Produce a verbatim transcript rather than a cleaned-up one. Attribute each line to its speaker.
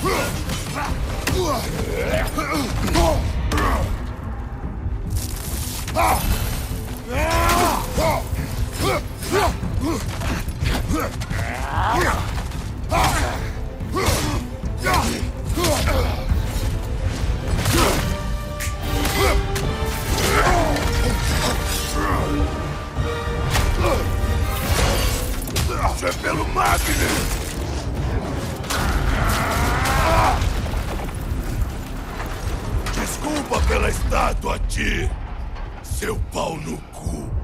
Speaker 1: Isso é pelo Magni! Desculpa pela estátua, Ti, seu pau no cu.